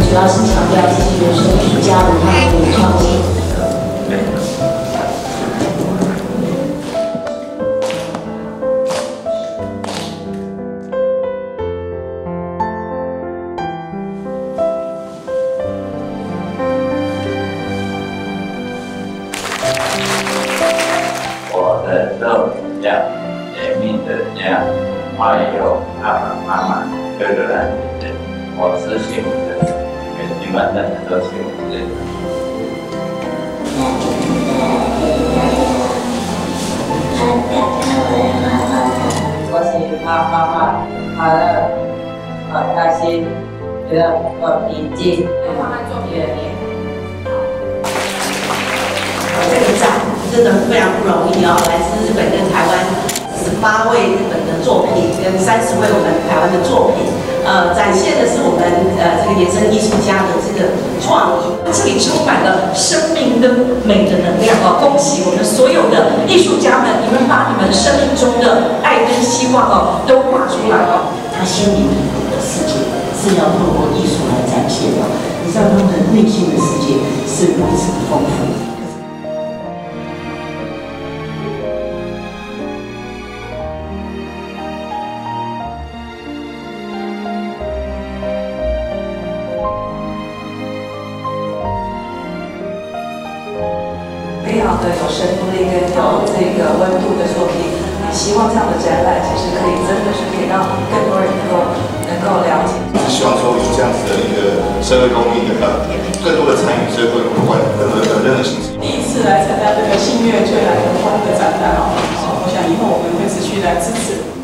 主要是强调这些原生艺术家的他们的创新。 我的肉要甜蜜的家，还有爸爸妈妈、哥哥和姐姐，我是幸福的，你们的都幸福的。 我是妈妈快乐、很开心，觉得很平静。慢慢做别人。 这个展真的非常不容易哦，来自日本跟台湾18位日本的作品，跟30位我们台湾的作品，展现的是我们这个野生艺术家的这个创意。 这里充满了生命跟美的能量哦！恭喜我们所有的艺术家们，你们把你们生命中的爱跟希望哦都画出来了。 他心里的世界是要透过艺术来展现的，你知道他们的内心的世界是如此的丰富。 非常的有深度力跟有这个温度的作品，希望这样的展览其实可以真的是可以让更多人能够了解。 是希望说有这样子的一个社会公益的更多的参与社会，不管任何形式。 第一次来参加这个信乐最来的欢的展览哦，我想以后我们会持续来支持。